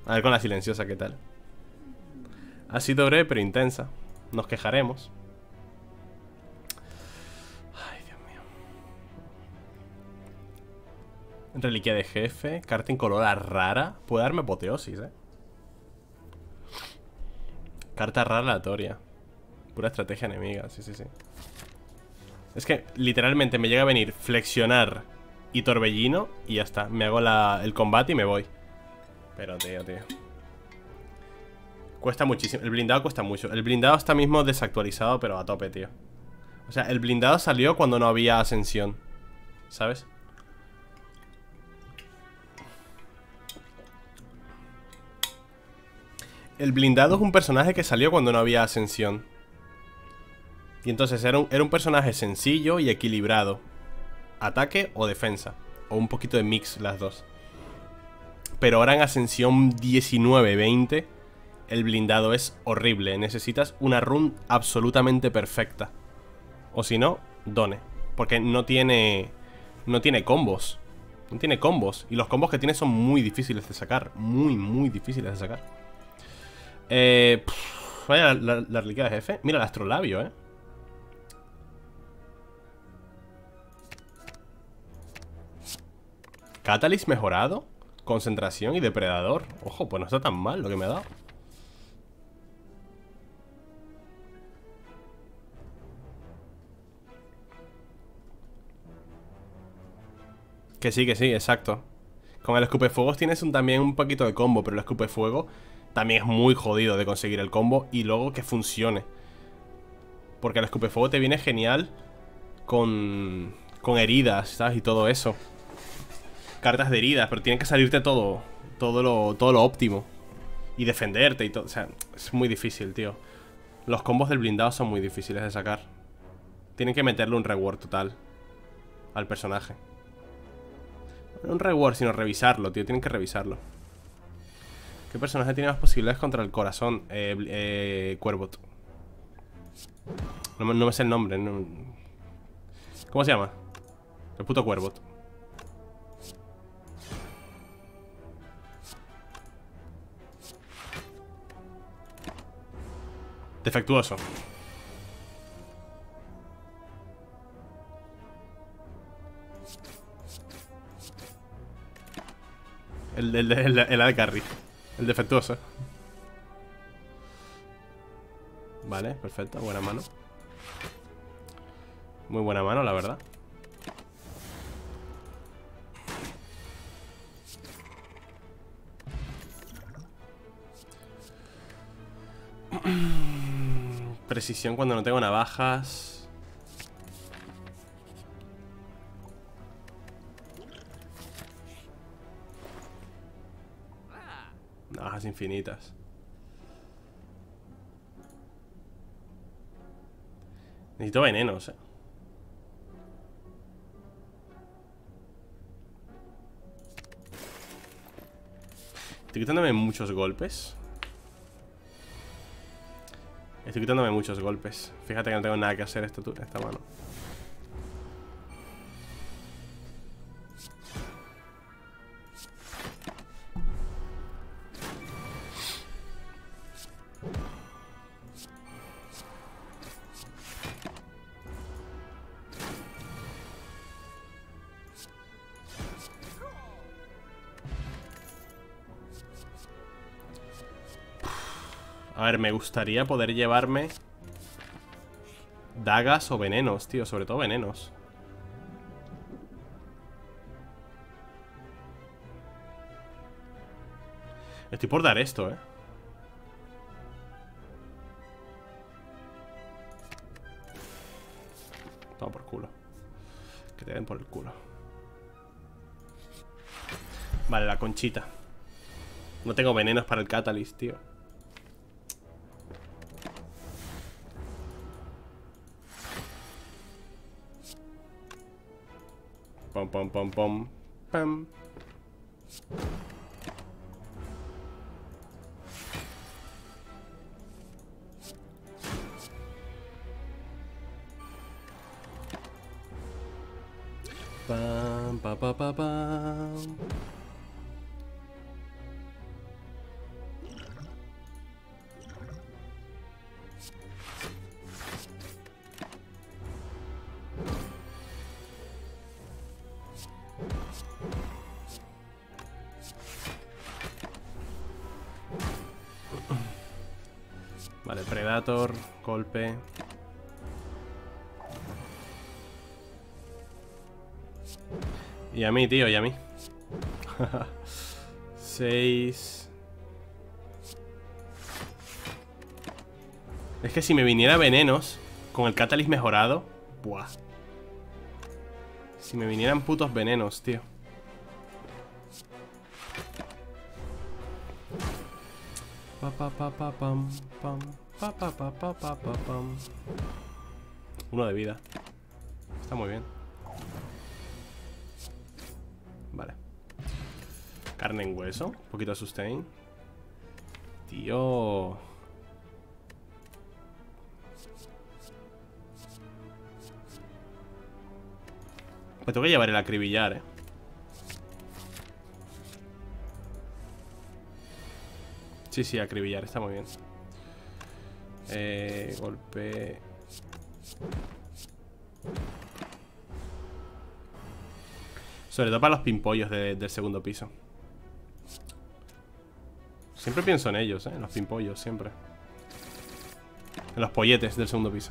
A ver con la silenciosa qué tal. Ha sido breve pero intensa. Nos quejaremos. Ay, Dios mío. Reliquia de jefe. Carta incolora rara. Puede darme apoteosis, Carta rara aleatoria. Pura estrategia enemiga, sí, sí, sí. Es que literalmente me llega a venir flexionar y torbellino y ya está. Me hago el combate y me voy. Pero tío. Cuesta muchísimo. El blindado cuesta mucho. El blindado está mismo desactualizado, pero a tope, tío. O sea, el blindado salió cuando no había ascensión, ¿sabes? El blindado es un personaje que salió cuando no había ascensión. Y entonces era un personaje sencillo y equilibrado. Ataque o defensa. O un poquito de mix, las dos. Pero ahora en ascensión 19-20 el blindado es horrible. Necesitas una run absolutamente perfecta. O si no, done. Porque no tiene combos. No tiene combos. Y los combos que tiene son muy difíciles de sacar. Muy difíciles de sacar. Vaya la reliquia de jefe. Mira el astrolabio, Catalyst mejorado. Concentración y depredador. Ojo, pues no está tan mal lo que me ha dado. Que sí, exacto. Con el escupefuegos tienes también un poquito de combo, pero el escupefuego también es muy jodido de conseguir el combo y luego que funcione. Porque el escupefuego te viene genial con heridas, ¿sabes? Y todo eso. Cartas de heridas, pero tiene que salirte todo lo óptimo. Y defenderte y todo, o sea, es muy difícil, tío. Los combos del blindado son muy difíciles de sacar. Tienen que meterle un reward total al personaje. No un reward, sino revisarlo, tío. Tienen que revisarlo. ¿Qué personaje tiene más posibilidades contra el corazón? Cuervot. No me sé el nombre. No. ¿Cómo se llama? El puto Cuervot. Defectuoso. El AD Carry. El defectuoso. Vale, perfecto, buena mano. Muy buena mano, la verdad. Precisión cuando no tengo navajas. Navajas infinitas. Necesito venenos, Estoy quitándome muchos golpes. Fíjate que no tengo nada que hacer esta mano. A ver, me gustaría poder llevarme dagas o venenos, tío. Sobre todo venenos. Estoy por dar esto, Toma por culo. Que te den por el culo. Vale, la conchita. No tengo venenos para el Catalyst, tío. Pom, pom, pom, pom. Pam. Pam, pam, pam, pam, pam. Vale, Predator, golpe. Y a mí, tío, y a mí. 6. Es que si me viniera venenos con el Catalyst mejorado. Buah. Si me vinieran putos venenos, tío. Uno de vida. Está muy bien. Vale. Carne en hueso. Un poquito de sustain. Tío. Me tengo que llevar el acribillar, Sí, sí, acribillar, está muy bien. Golpe. Sobre todo para los pimpollos del segundo piso. Siempre pienso en ellos, en los pimpollos, siempre. En los polletes del segundo piso.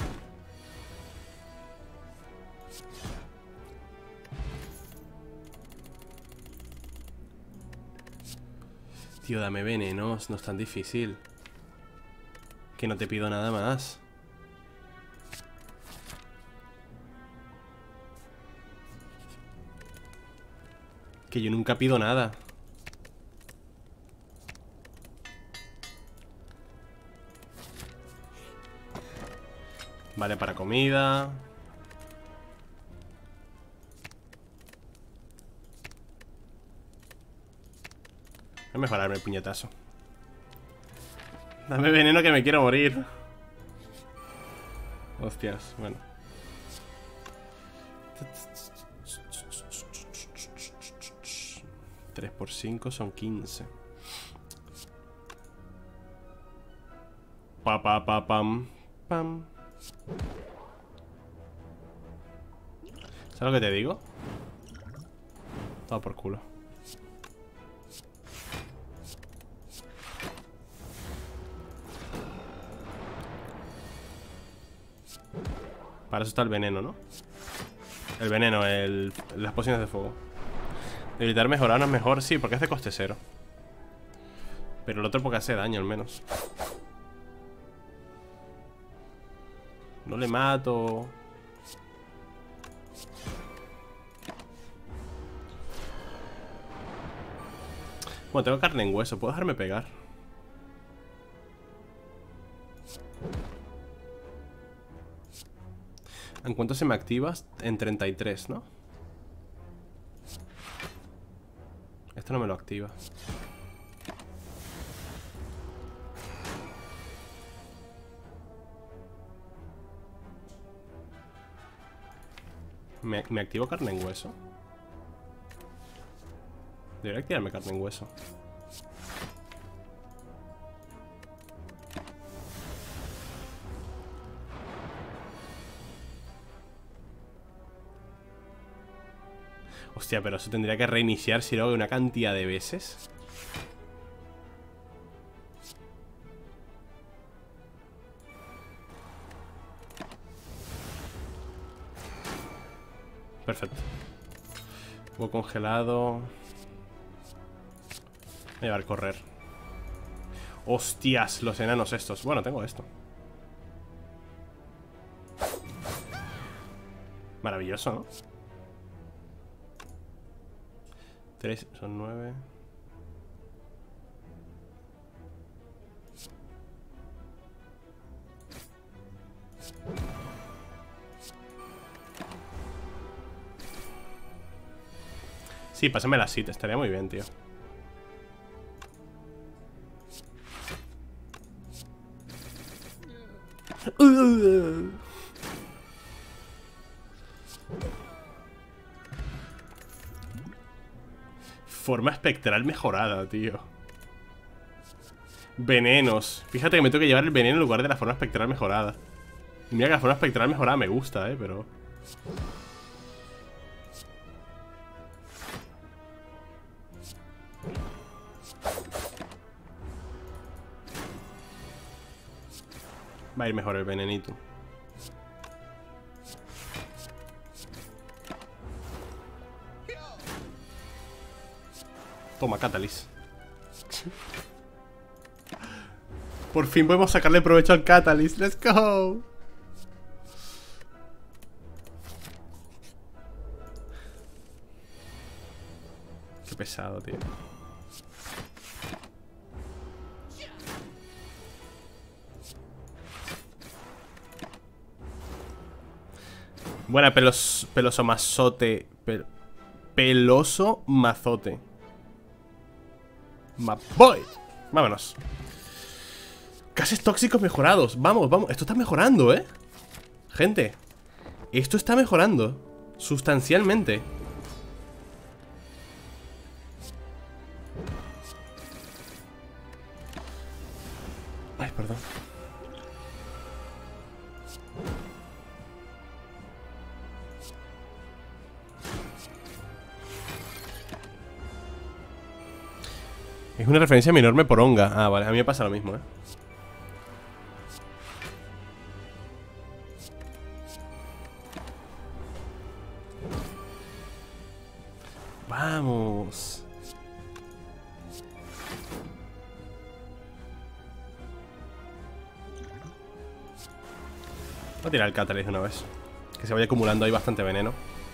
Tío, dame venenos, no es tan difícil. Que no te pido nada más. Que yo nunca pido nada. Vale, para comida. Voy a mejorarme el puñetazo. Dame veneno que me quiero morir. Hostias, bueno. Tres por 5 son 15. Pam. ¿Sabes lo que te digo? Todo por culo. Para eso está el veneno, ¿no? El veneno, las pociones de fuego. Evitar mejorar no es mejor, sí, porque es de coste cero. Pero el otro porque hace daño al menos. No le mato. Bueno, tengo carne en hueso, puedo dejarme pegar. ¿En cuánto se me activa? En 33, ¿no? Esto no me lo activa. ¿Me activo carne en hueso? Debería activarme carne en hueso. Hostia, pero eso tendría que reiniciar si lo hago una cantidad de veces. Perfecto. Huevo congelado. Voy a llevar a correr. Hostias, los enanos estos. Bueno, tengo esto. Maravilloso, ¿no? 3 son 9. Sí, pásame la cita, estaría muy bien, tío. Forma espectral mejorada, tío. Venenos. Fíjate que me tengo que llevar el veneno en lugar de la forma espectral mejorada. Y mira que la forma espectral mejorada me gusta, pero... Va a ir mejor el venenito. Toma, Catalyst. Por fin podemos sacarle provecho al Catalyst. ¡Let's go! Qué pesado, tío. Buena, peloso mazote. Peloso mazote. Boy. Vámonos. Gases tóxicos mejorados. Vamos, vamos. Esto está mejorando, ¿eh? Gente, esto está mejorando sustancialmente. Ay, perdón. Es una referencia a mi enorme poronga. Ah, vale, a mí me pasa lo mismo, ¿eh? Vamos. Voy a tirar el Catalyst de una vez. Que se vaya acumulando ahí bastante veneno.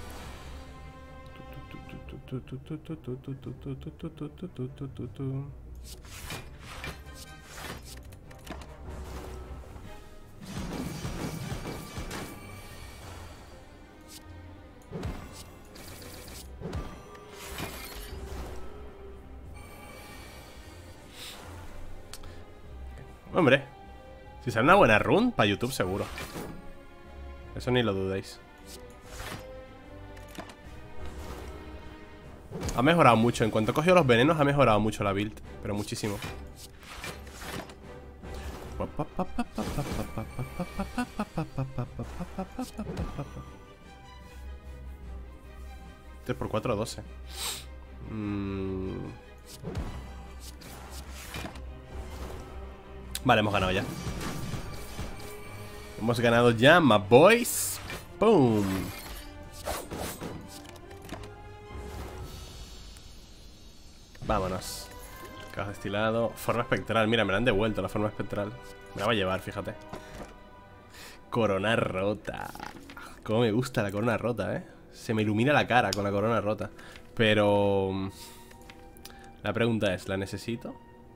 Hombre, si sale una buena run, para YouTube seguro. Eso ni lo dudéis. Ha mejorado mucho. En cuanto he cogido los venenos, ha mejorado mucho la build. Pero muchísimo. 3×4, 12. Vale, hemos ganado ya. Hemos ganado ya, my boys. Boom. Vámonos. Caos destilado. Forma espectral. Mira, me la han devuelto la forma espectral. Me la va a llevar, fíjate. Corona rota. Cómo me gusta la corona rota, eh. Se me ilumina la cara con la corona rota. Pero... la pregunta es, ¿la necesito?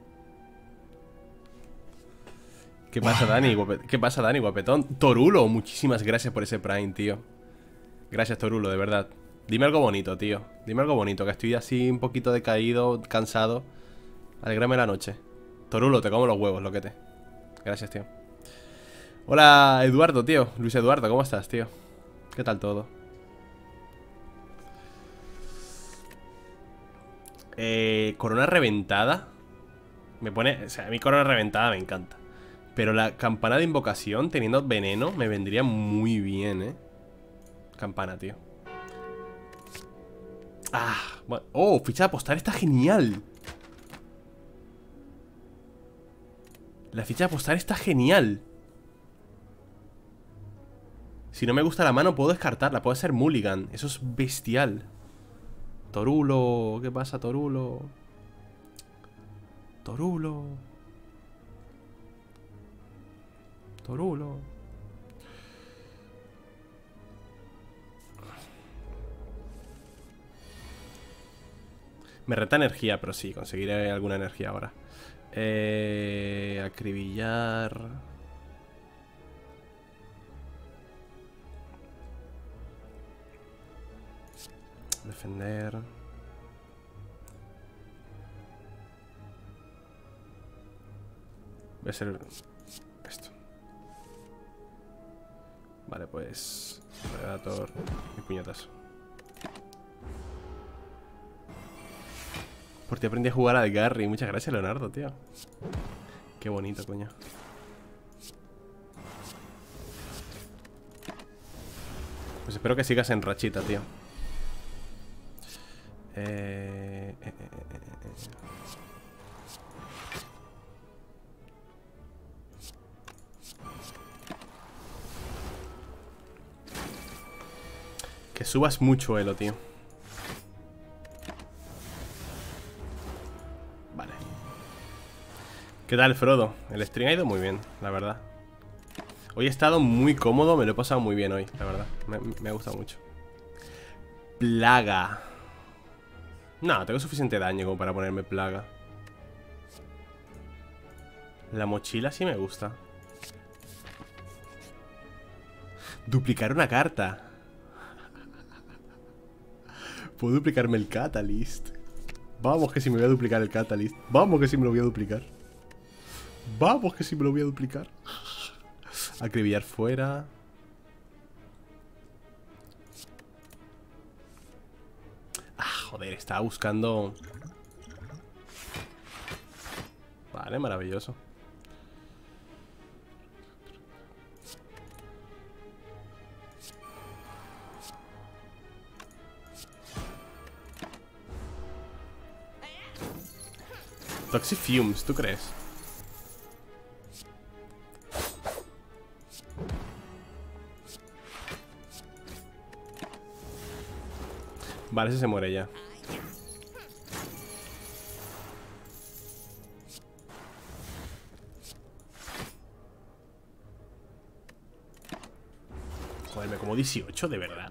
¿Qué pasa, Dani? ¿Qué pasa, Dani, guapetón? Torulo, muchísimas gracias por ese Prime, tío. Gracias, Torulo, de verdad. Dime algo bonito, tío. Dime algo bonito, que estoy así un poquito decaído, cansado. Alégrame la noche. Torulo, te como los huevos, loquete. Gracias, tío. Hola, Eduardo, tío. Luis Eduardo, ¿cómo estás, tío? ¿Qué tal todo? Corona reventada. Me pone... o sea, a mí corona reventada me encanta. Pero la campana de invocación, teniendo veneno, me vendría muy bien, ¿eh? Campana, tío. Ah, bueno. Oh, ficha de apostar está genial. La ficha de apostar está genial. Si no me gusta la mano, puedo descartarla. Puede ser mulligan. Eso es bestial. Torulo. ¿Qué pasa, Torulo? Torulo. Torulo. Me reta energía, pero sí, conseguiré alguna energía ahora. Acribillar. Defender. Voy a hacer esto. Vale, pues Predator y puñetazo. Por ti aprendí a jugar al Garry. Muchas gracias, Leonardo, tío. Qué bonito, coño. Pues espero que sigas en rachita, tío. Que subas mucho elo, tío. Vale. ¿Qué tal, Frodo? El stream ha ido muy bien, la verdad. Hoy he estado muy cómodo, me lo he pasado muy bien hoy, la verdad. Me ha gustado mucho. Plaga. No, tengo suficiente daño como para ponerme plaga. La mochila sí me gusta. Duplicar una carta. Puedo duplicarme el Catalyst. Vamos que si me voy a duplicar el Catalyst. Vamos que si me lo voy a duplicar. Vamos que si me lo voy a duplicar. Acribillar fuera. Ah, joder, estaba buscando. Vale, maravilloso. Toxic Fumes, ¿tú crees? Vale, ese se muere ya. Joder, me como 18, de verdad.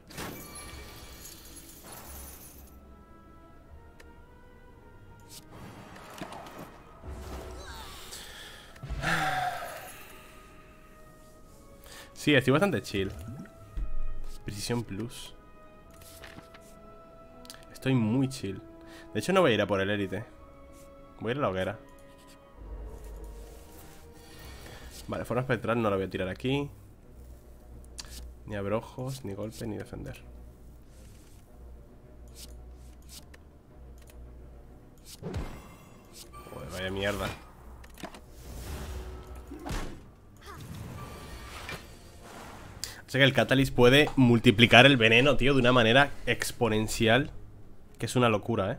Sí, estoy bastante chill. Precisión plus. Estoy muy chill. De hecho no voy a ir a por el élite. Voy a ir a la hoguera. Vale, forma espectral no la voy a tirar aquí. Ni abrojos, ni golpe, ni defender. Joder, vaya mierda. O sea que el Catalyst puede multiplicar el veneno, tío, de una manera exponencial. Que es una locura, ¿eh?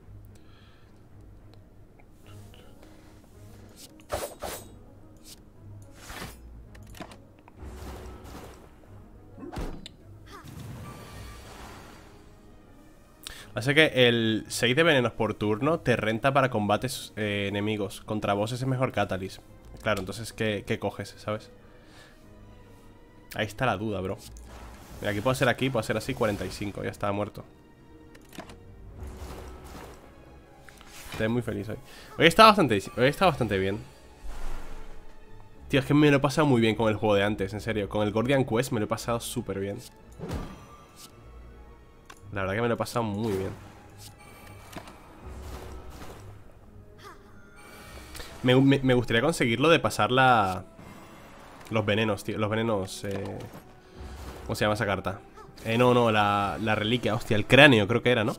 O sea que el 6 de venenos por turno te renta para combates enemigos. Contra bosses es mejor Catalyst. Claro, entonces, ¿qué coges, sabes? Ahí está la duda, bro. Mira, aquí puedo hacer así, 45. Ya estaba muerto. Estoy muy feliz hoy. Hoy está bastante bien. Tío, es que me lo he pasado muy bien con el juego de antes, en serio. Con el Gordian Quest me lo he pasado súper bien. La verdad que me lo he pasado muy bien. Me gustaría conseguirlo de pasar los venenos, tío. Los venenos, ¿cómo se llama esa carta? No, la reliquia, hostia, el cráneo creo que era, ¿no?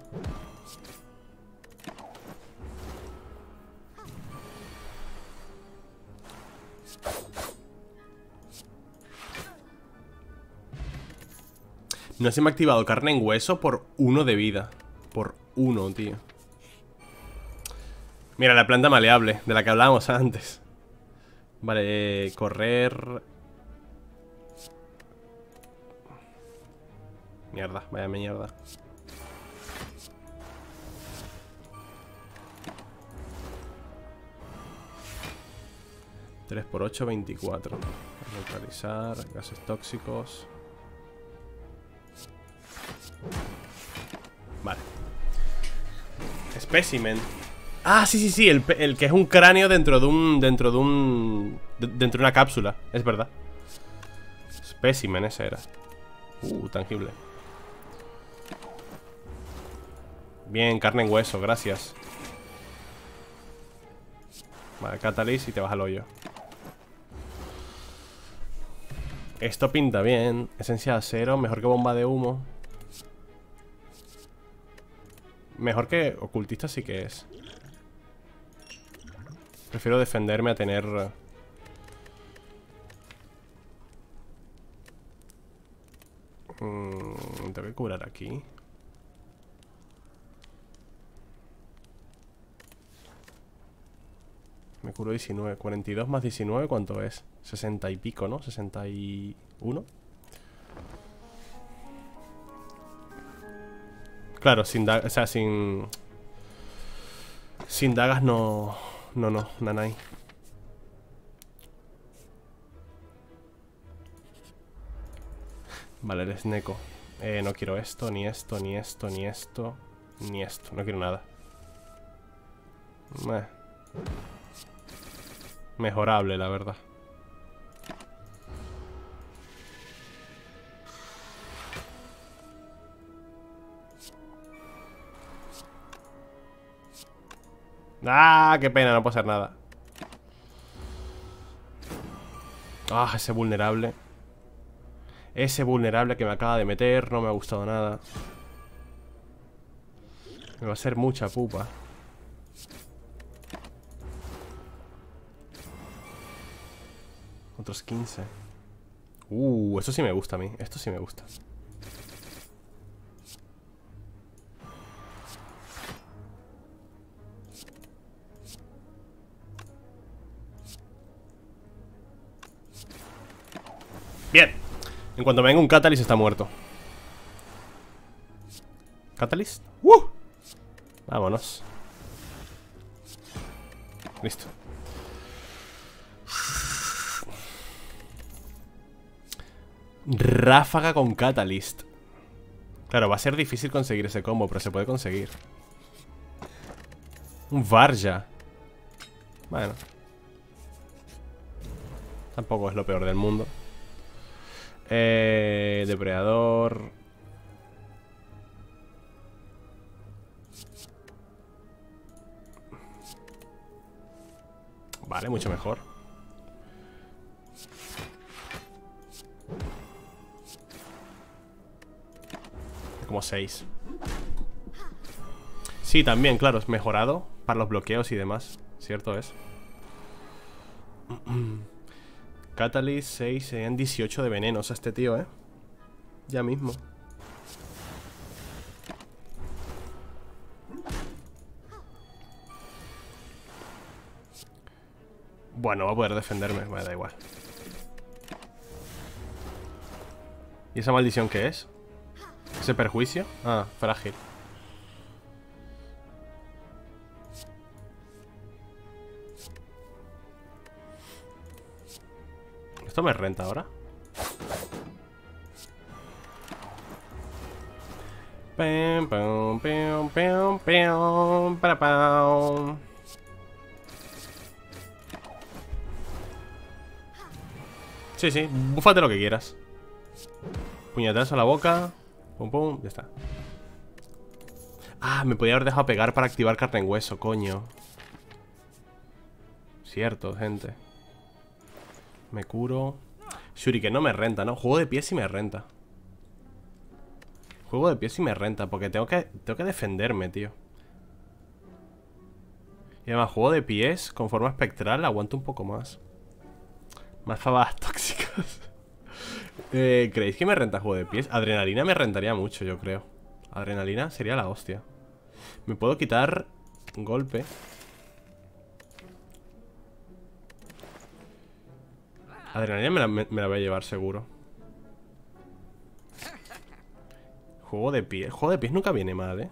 No se me ha activado carne en hueso por 1 de vida. Por 1, tío. Mira, la planta maleable, de la que hablábamos antes. Vale, correr. Mierda, vaya mierda. Tres por 8, 24. Neutralizar, gases tóxicos. Vale. Specimen. Ah, sí, el que es un cráneo dentro de una cápsula. Es verdad. Specimen, ese era. Tangible. Bien, carne en hueso, gracias. Vale, Catalyst y te vas al hoyo. Esto pinta bien. Esencia de acero, mejor que bomba de humo. Mejor que ocultista sí que es. Prefiero defenderme a tener... tengo que curar aquí. Me curo 19. 42 más 19, ¿cuánto es? 60 y pico, ¿no? 61. Claro, sin dagas, o sea, sin dagas no. No, nanay. Vale, eres Neko. No quiero esto, ni esto, ni esto, ni esto, ni esto. No quiero nada. Mejorable, la verdad. ¡Ah! ¡Qué pena! No puedo hacer nada. ¡Ah! Ese vulnerable. Ese vulnerable que me acaba de meter. No me ha gustado nada. Me va a hacer mucha pupa. Otros 15. Eso sí me gusta a mí. Esto sí me gusta. Bien. En cuanto me venga un Catalyst está muerto. ¿Catalyst? Vámonos. Listo. Ráfaga con Catalyst. Claro, va a ser difícil conseguir ese combo, pero se puede conseguir. Un Varja. Bueno. Tampoco es lo peor del mundo. Depredador. Vale, mucho mejor. Como 6. Sí, también, claro, es mejorado para los bloqueos y demás. Cierto es. Catalyst 6, serían 18 de venenos a este tío, Ya mismo. Bueno, va a poder defenderme, me da igual. ¿Y esa maldición qué es? ¿Ese perjuicio? Ah, frágil. ¿Esto me renta ahora? Pam, pam, pam, pam, pam, para pam. Sí, sí, búfate lo que quieras. Puñetazo a la boca. Pum, pum, ya está. Ah, me podía haber dejado pegar para activar carne en hueso, coño. Cierto, gente. Me curo. Shuriken no me renta, ¿no? Juego de pies sí me renta. Juego de pies sí me renta, porque tengo que defenderme, tío. Y además, juego de pies con forma espectral aguanto un poco más. Más fabadas tóxicas. ¿Creéis que me renta juego de pies? Adrenalina me rentaría mucho, yo creo. Adrenalina sería la hostia. Me puedo quitar golpe. Adrenalina me la voy a llevar seguro. Juego de pies. Juego de pies nunca viene mal,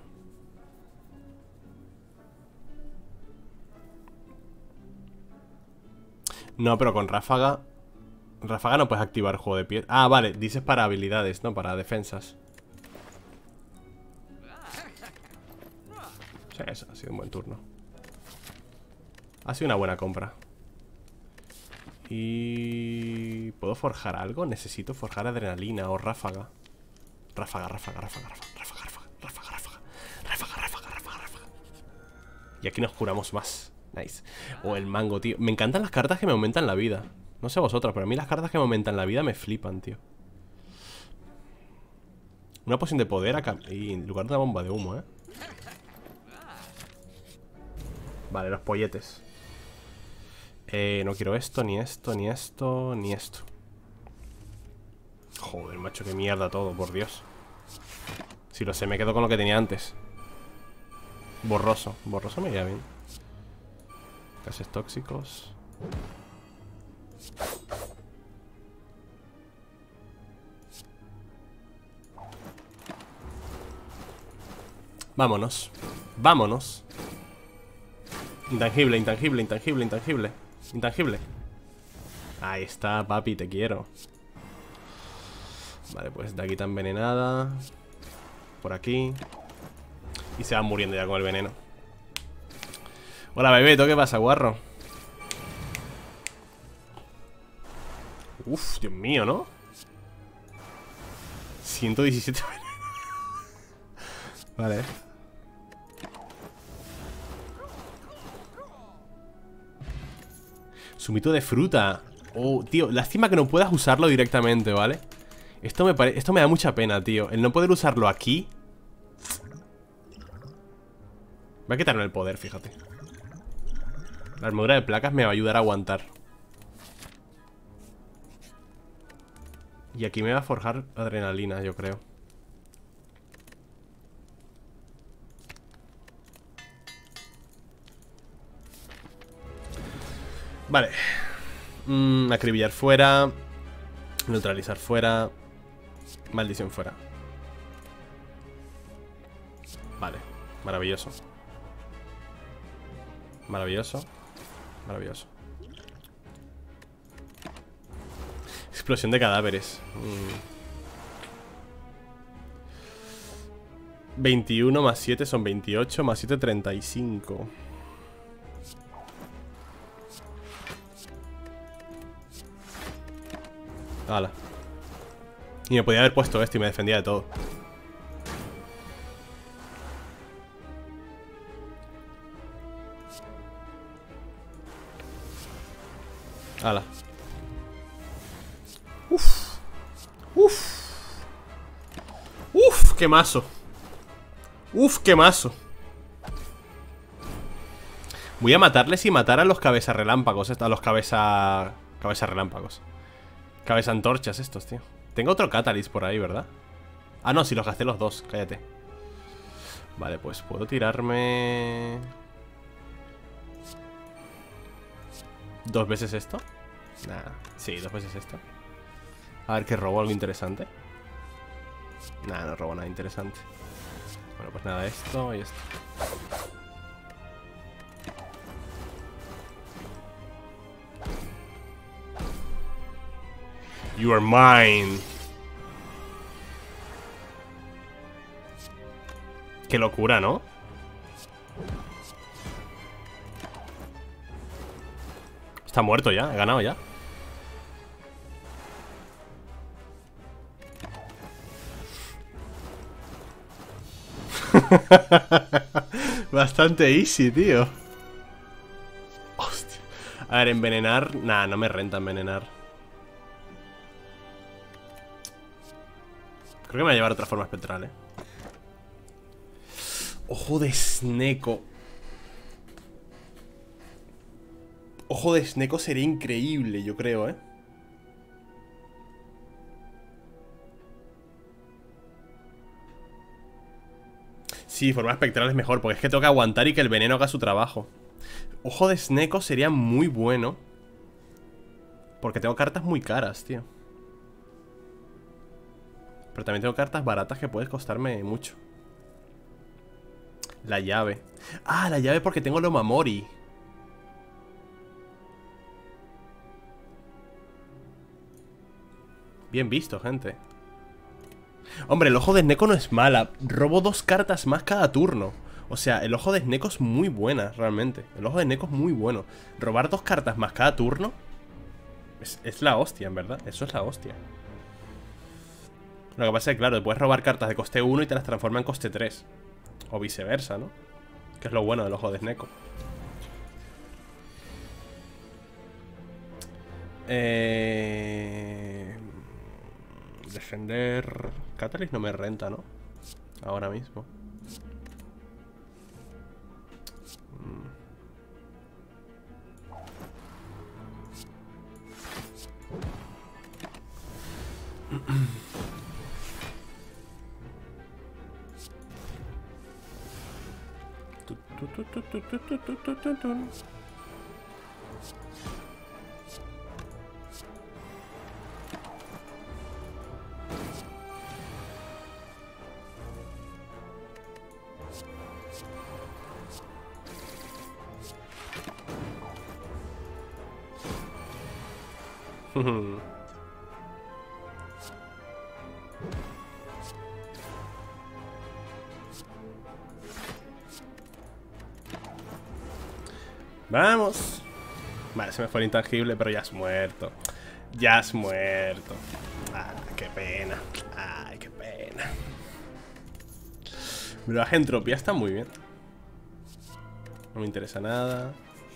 No, pero con ráfaga. Ráfaga no puedes activar juego de pies. Ah, vale, dices para habilidades, no para defensas. Sí, eso, ha sido un buen turno. Ha sido una buena compra. Y... ¿puedo forjar algo? Necesito forjar adrenalina o ráfaga. Ráfaga. Y aquí nos curamos más. Nice. O el mango, tío. Me encantan las cartas que me aumentan la vida. No sé vosotros, pero a mí las cartas que me aumentan la vida me flipan, tío. Una poción de poder acá. Y en lugar de una bomba de humo, Vale, los polletes. No quiero esto, ni esto, ni esto, ni esto. Joder, macho, qué mierda todo, por Dios. Si lo sé, me quedo con lo que tenía antes. Borroso. Borroso me iría bien. Gases tóxicos. Vámonos. Vámonos. Intangible, intangible, intangible, intangible. Intangible. Ahí está, papi, te quiero. Vale, pues de aquí está envenenada. Por aquí. Y se van muriendo ya con el veneno. Hola, Bebeto, ¿qué pasa, guarro? Uf, Dios mío, ¿no? 117 Vale. Zumito de fruta. Oh, tío, lástima que no puedas usarlo directamente, ¿vale? Esto me da mucha pena, tío. El no poder usarlo aquí. Voy a quitarme el poder, fíjate. La armadura de placas me va a ayudar a aguantar. Y aquí me va a forjar adrenalina, yo creo. Vale. Acribillar fuera. Neutralizar fuera. Maldición fuera. Vale, maravilloso. Maravilloso. Maravilloso. Explosión de cadáveres. 21 más 7 son 28. Más 7, 35. Hala. Y me podía haber puesto esto y me defendía de todo. Hala. Uf. Uf. Uf, qué mazo. Uf, qué mazo. Voy a matarles y matar a los cabezarrelámpagos. A los cabezarrelámpagos. Cabezantorchas estos, tío. Tengo otro Catalyst por ahí, ¿verdad? Ah, no, si los gasté los dos, cállate. Vale, pues puedo tirarme... ¿2 veces esto? Nah, sí, 2 veces esto. A ver, que robo algo interesante. Nah, no robo nada interesante. Bueno, pues nada, esto y esto. You are mine. Qué locura, ¿no? Está muerto ya, he ganado ya. Bastante easy, tío. Hostia. A ver, envenenar. Nah, no me renta envenenar. Creo que me va a llevar otra forma espectral, Ojo de Sneko. Ojo de Sneko sería increíble, yo creo, Sí, forma espectral es mejor, porque es que tengo que aguantar y que el veneno haga su trabajo. Ojo de Sneko sería muy bueno, porque tengo cartas muy caras, tío. Pero también tengo cartas baratas que pueden costarme mucho. La llave. Ah, la llave porque tengo lo Mamori. Bien visto, gente. Hombre, el ojo de Sneko no es mala. Robo 2 cartas más cada turno. O sea, el ojo de Sneko es muy buena, realmente. El ojo de Sneko es muy bueno. Robar 2 cartas más cada turno es la hostia, en verdad. Eso es la hostia. Lo que pasa es que, claro, puedes robar cartas de coste 1 y te las transforma en coste 3. O viceversa, ¿no? Que es lo bueno del ojo de Sneko. Defender... Catalyst no me renta, ¿no? Ahora mismo. Vamos. Vale, se me fue el intangible, pero ya has muerto. Ya has muerto. Ah, qué pena. Ay, qué pena. Pero la entropía está muy bien. No me interesa nada.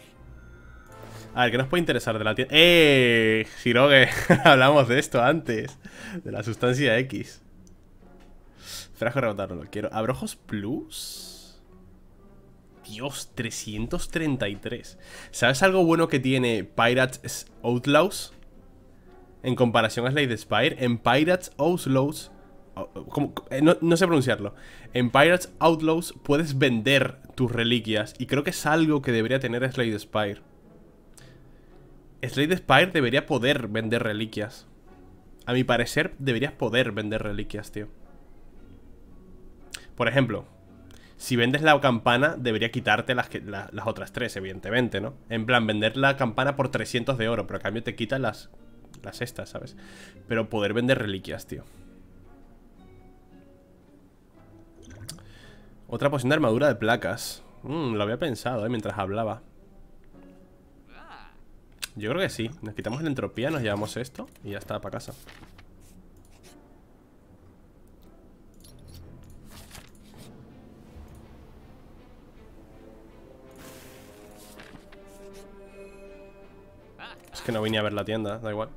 A ver, ¿qué nos puede interesar de la tienda? Hiroge, hablamos de esto antes. De la sustancia X. Frasco rebotado, no lo quiero. ¿Abrojos Plus? Dios, 333. ¿Sabes algo bueno que tiene Pirates Outlaws? En comparación a Slay Spire. En Pirates Outlaws... No sé pronunciarlo. En Pirates Outlaws puedes vender tus reliquias. Y creo que es algo que debería tener Slay Spire. Slay Spire debería poder vender reliquias. A mi parecer, deberías poder vender reliquias, tío. Por ejemplo, si vendes la campana, debería quitarte las otras tres, evidentemente, ¿no? En plan, vender la campana por 300 de oro, pero a cambio te quitan las estas, ¿sabes? Pero poder vender reliquias, tío. Otra poción de armadura de placas. Lo había pensado, mientras hablaba. Yo creo que sí. Nos quitamos la entropía, nos llevamos esto y ya está, para casa. Es que no vine a ver la tienda, da igual.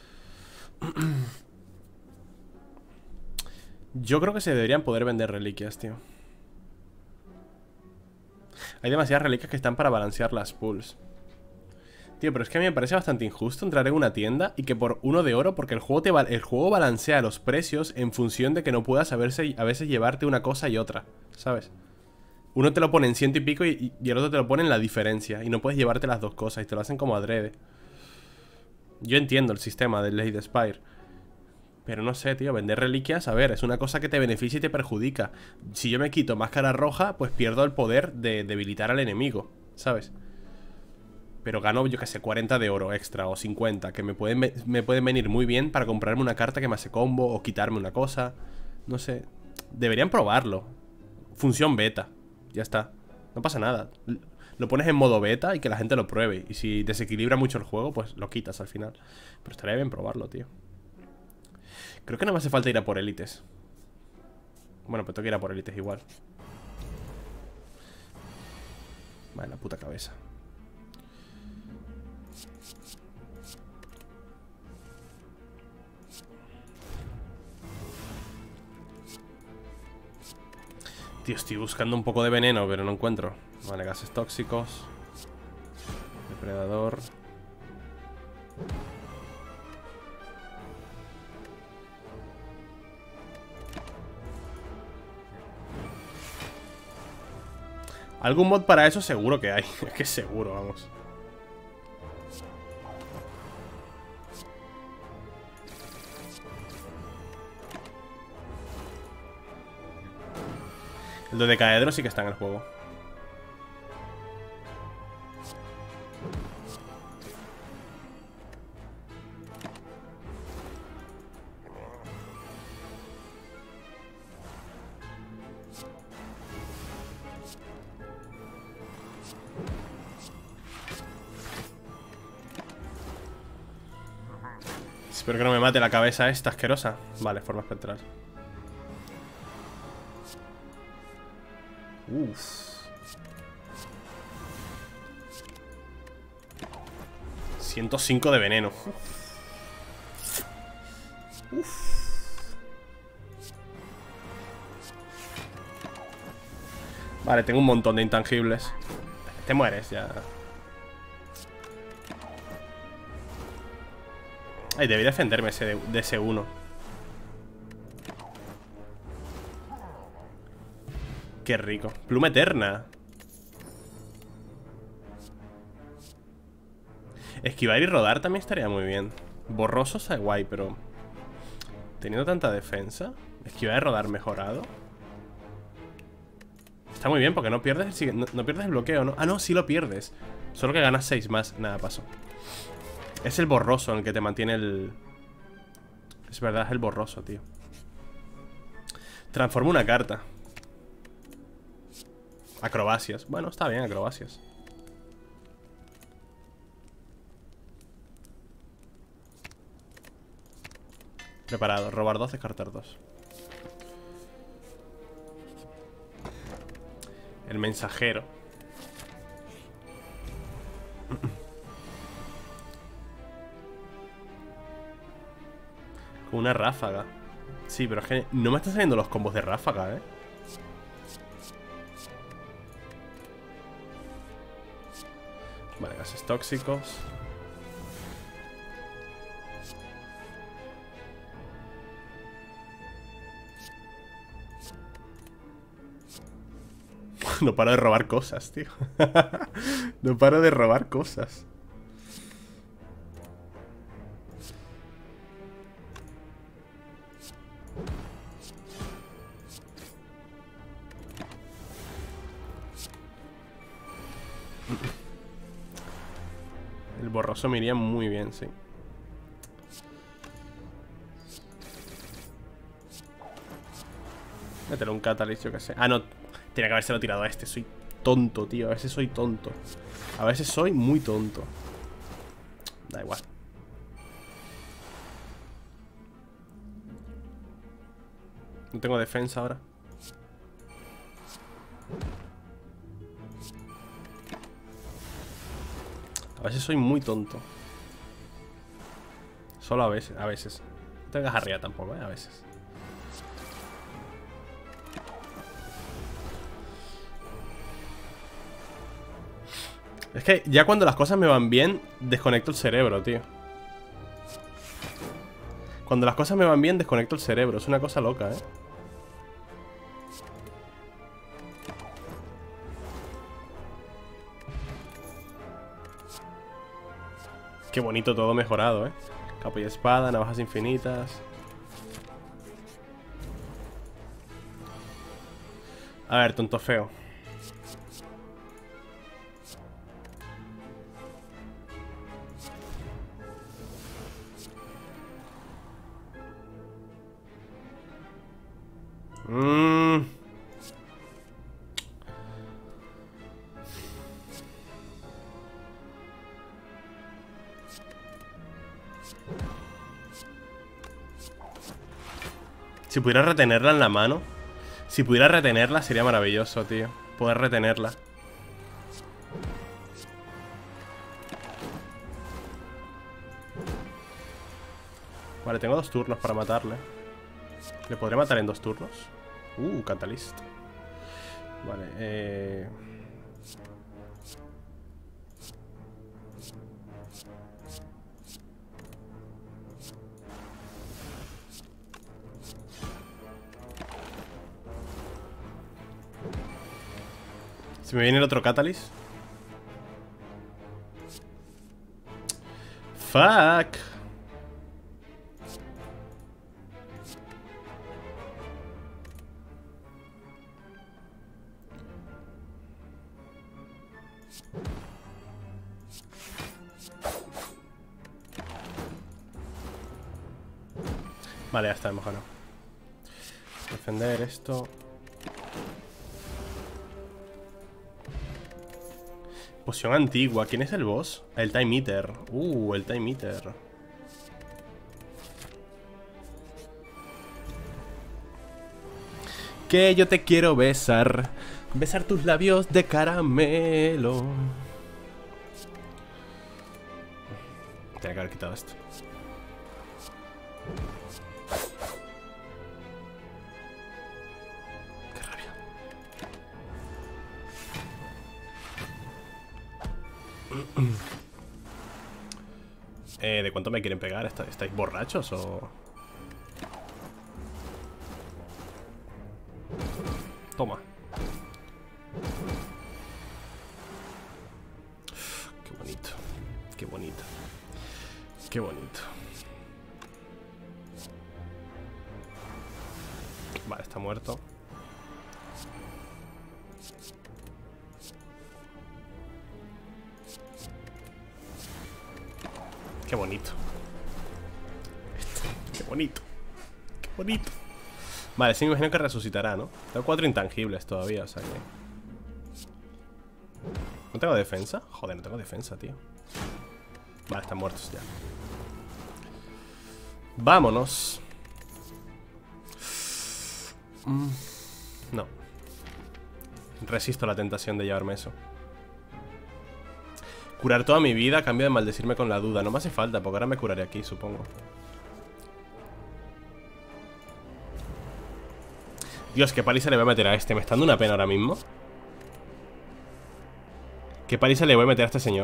Yo creo que se deberían poder vender reliquias, tío. Hay demasiadas reliquias que están para balancear las pools. Tío, pero es que a mí me parece bastante injusto entrar en una tienda y que por 1 de oro, porque el juego balancea los precios en función de que no puedas a veces llevarte una cosa y otra, ¿sabes? Uno te lo pone en 100 y pico y el otro te lo pone en la diferencia. Y no puedes llevarte las dos cosas y te lo hacen como adrede. Yo entiendo el sistema del Slay Spire, pero no sé, tío, vender reliquias, a ver, es una cosa que te beneficia y te perjudica. Si yo me quito máscara roja, pues pierdo el poder de debilitar al enemigo, ¿sabes? Pero gano, yo que sé, 40 de oro extra o 50, que me pueden venir muy bien para comprarme una carta que me hace combo o quitarme una cosa. No sé, deberían probarlo. Función beta, ya está, no pasa nada. Lo pones en modo beta y que la gente lo pruebe. Y si desequilibra mucho el juego, pues lo quitas al final. Pero estaría bien probarlo, tío. Creo que no me hace falta ir a por élites. Bueno, pues tengo que ir a por élites igual. Vale, la puta cabeza. Tío, estoy buscando un poco de veneno, pero no encuentro. Vale, gases tóxicos. Depredador. Algún mod para eso seguro que hay. Es que seguro, vamos. El dodecaedro sí que está en el juego. Espero que no me mate la cabeza esta asquerosa. Vale, forma espectral. Uff. 105 de veneno. Uff. Vale, tengo un montón de intangibles. Te mueres ya. Ay, debería defenderme de ese uno. Qué rico. Pluma eterna. Esquivar y rodar también estaría muy bien. Borroso está guay, pero teniendo tanta defensa, esquivar y rodar mejorado. Está muy bien porque no pierdes el bloqueo, ¿no? Ah, no, sí lo pierdes. Solo que ganas 6 más. Nada, paso. Es el borroso en el que te mantiene el... Es verdad, es el borroso, tío. Transforma una carta. Acrobacias. Bueno, está bien, acrobacias. Preparado. Robar 2, descartar 2. El mensajero. Con una ráfaga. Sí, pero es que no me están saliendo los combos de ráfaga, ¿eh? Vale, gases tóxicos. No paro de robar cosas, tío. No paro de robar cosas. El borroso me iría muy bien, sí. Métele un catalyst, yo que sé. Ah, no. Tenía que habérselo tirado a este. Soy tonto, tío. A veces soy tonto. A veces soy muy tonto. Da igual. No tengo defensa ahora. A veces soy muy tonto. Solo a veces, a veces. No tengas arriba tampoco, a veces. Es que ya cuando las cosas me van bien, desconecto el cerebro, tío. Cuando las cosas me van bien, desconecto el cerebro. Es una cosa loca, ¿eh? Qué bonito todo mejorado, ¿eh? Capa y espada, navajas infinitas. A ver, tonto feo. Si pudiera retenerla en la mano. Si pudiera retenerla sería maravilloso, tío. Poder retenerla. Vale, tengo 2 turnos para matarle. ¿Le podré matar en 2 turnos? Catalyst. Vale, Si me viene el otro Catalyst. Fuck. Vale, ya está, mejor no. Defender esto. Poción antigua. ¿Quién es el boss? El Time Eater. El Time Eater. Que yo te quiero besar. Besar tus labios de caramelo. Tenía que haber quitado esto. Qué rabia. ¿De cuánto me quieren pegar? ¿Estáis borrachos o...? Toma. Qué bonito. Qué bonito. Qué bonito. Vale, está muerto. Qué bonito. Qué bonito. Qué bonito. Vale, sí me imagino que resucitará, ¿no? Tengo 4 intangibles todavía, o sea que... ¿No tengo defensa? Joder, no tengo defensa, tío. Vale, están muertos ya. Vámonos. No. Resisto la tentación de llevarme eso. Curar toda mi vida a cambio de maldecirme con la duda. No me hace falta, porque ahora me curaré aquí, supongo. Dios, qué paliza le voy a meter a este. Me está dando una pena ahora mismo. Qué paliza le voy a meter a este señor.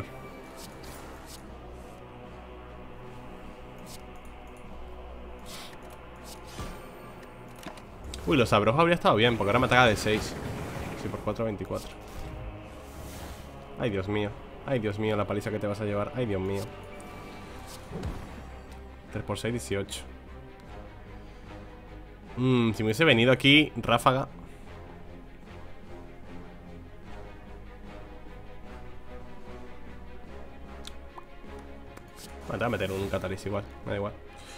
Uy, los abrojos habría estado bien, porque ahora me ataca de 6. Sí, por 4, 24. Ay, Dios mío. Ay, Dios mío, la paliza que te vas a llevar. Ay, Dios mío. 3 por 6, 18. Si me hubiese venido aquí, ráfaga. Bueno, te voy a meter un catalyst igual. Me da igual.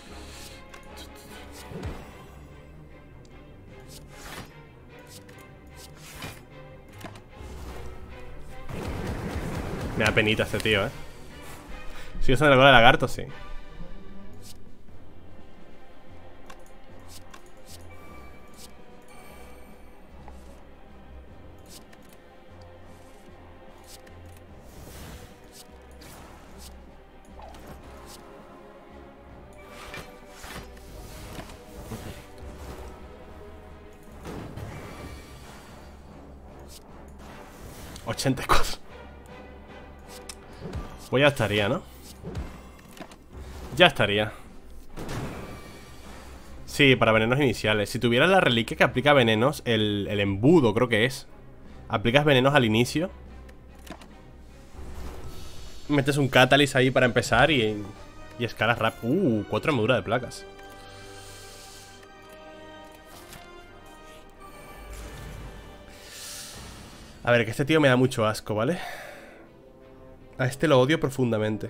Me da penita este tío, ¿Sigue usando el gol de lagarto? Sí. $84. Pues ya estaría, ¿no? Ya estaría. Sí, para venenos iniciales. Si tuvieras la reliquia que aplica venenos, el embudo creo que es. Aplicas venenos al inicio. Metes un catalyst ahí para empezar y escalas rap. 4 armaduras de placas. A ver, que este tío me da mucho asco, ¿vale? A este lo odio profundamente.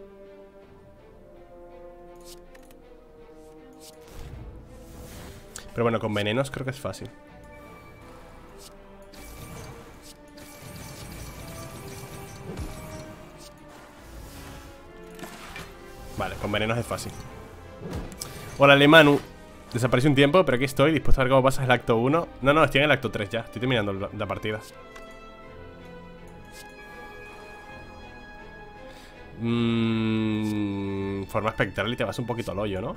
Pero bueno, con venenos creo que es fácil. Vale, con venenos es fácil. Hola, Lemanu. Desapareció un tiempo, pero aquí estoy, dispuesto a ver cómo pasas el acto 1. No, estoy en el acto 3 ya. Estoy terminando la partida. Forma espectral y te vas un poquito al hoyo, ¿no?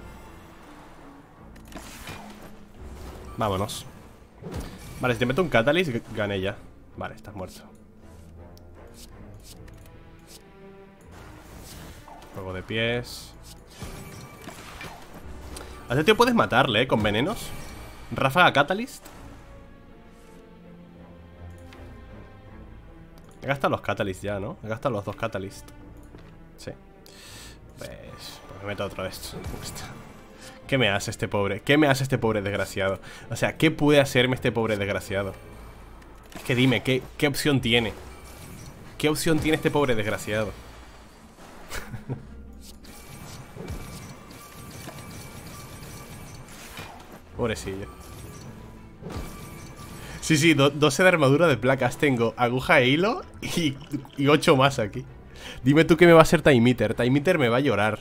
Vámonos. Vale, si te meto un catalyst, gané ya. Vale, estás muerto. Juego de pies. A este tío puedes matarle, con venenos. Ráfaga catalyst. He gastado los catalysts ya, ¿no? He gastado los 2 catalysts. Sí. Pues me meto otro de estos. ¿Qué me hace este pobre? ¿Qué me hace este pobre desgraciado? O sea, ¿qué puede hacerme este pobre desgraciado? Es que dime, ¿qué opción tiene? ¿Qué opción tiene este pobre desgraciado? Pobrecillo. Sí, 12 de armadura de placas. Tengo aguja e hilo y 8 más aquí. Dime tú qué me va a hacer Time Eater. Time Eater me va a llorar.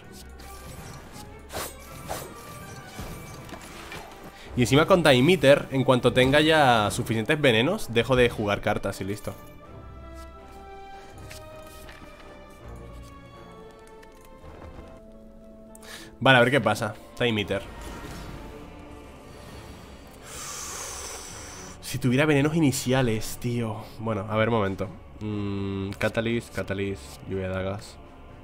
Y encima con Time Eater, en cuanto tenga ya suficientes venenos, dejo de jugar cartas y listo. Vale, a ver qué pasa. Time Eater. Si tuviera venenos iniciales, tío. Bueno, a ver, un momento. Catalyst, lluvia de dagas.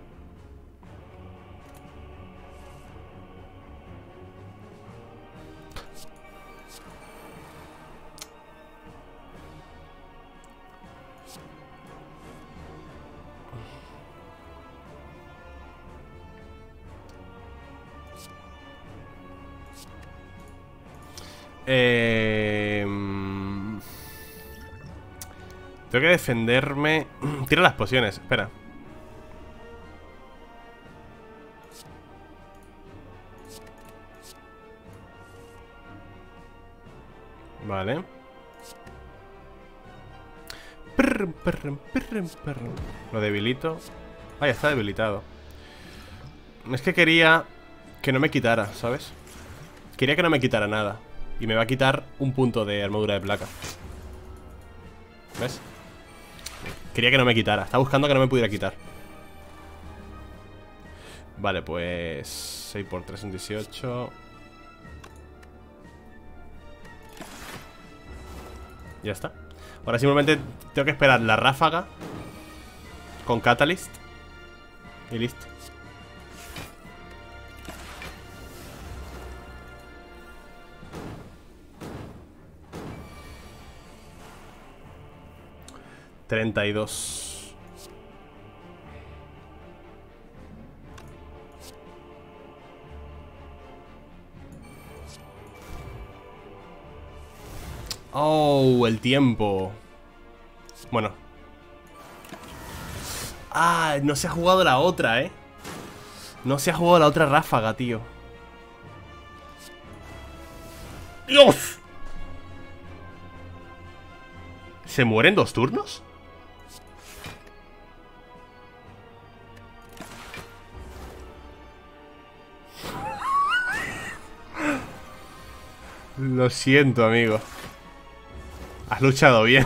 Tengo que defenderme. Tira las pociones, espera. Vale. Lo debilito. Ah, ya está debilitado. Es que quería que no me quitara, ¿sabes? Quería que no me quitara nada. Y me va a quitar un punto de armadura de placa. ¿Ves? Quería que no me quitara. Estaba buscando que no me pudiera quitar. Vale, pues 6 por 3 son 18. Ya está. Ahora simplemente tengo que esperar la ráfaga con Catalyst y listo. $32. Oh, el tiempo. Bueno. Ah, no se ha jugado la otra, ¿eh? No se ha jugado la otra ráfaga, tío. ¡Dios! ¿Se muere en 2 turnos? Lo siento, amigo. Has luchado bien.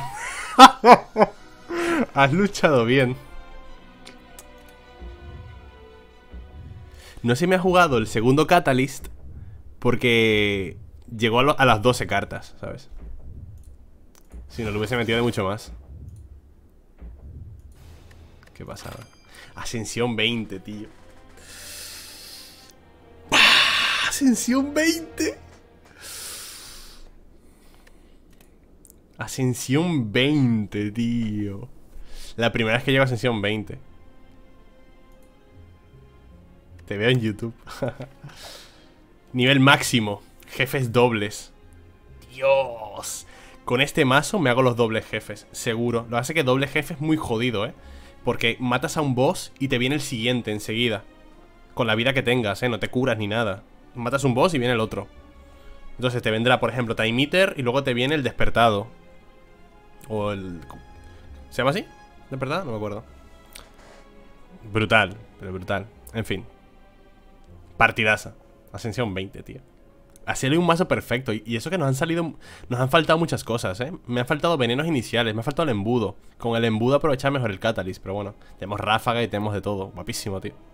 Has luchado bien. No se me ha jugado el segundo Catalyst porque llegó a las 12 cartas, ¿sabes? Si no lo hubiese metido de mucho más. Qué pasada. Ascensión 20, tío. Ascensión 20. Ascensión 20, tío. La primera vez que llego a Ascensión 20. Te veo en YouTube. Nivel máximo. Jefes dobles. Dios. Con este mazo me hago los dobles jefes, seguro. Lo que hace que doble jefe es muy jodido, ¿eh? Porque matas a un boss y te viene el siguiente enseguida. Con la vida que tengas, ¿eh? No te curas ni nada. Matas un boss y viene el otro. Entonces te vendrá, por ejemplo, Time Eater y luego te viene el despertado. O el... ¿Se llama así? ¿Despertado? No me acuerdo. Brutal, pero brutal. En fin. Partidaza. Ascensión 20, tío. Hacerle un mazo perfecto. Y eso que nos han salido... Nos han faltado muchas cosas, ¿eh? Me han faltado venenos iniciales. Me ha faltado el embudo. Con el embudo aprovechar mejor el Catalyst. Pero bueno, tenemos ráfaga y tenemos de todo. Guapísimo, tío.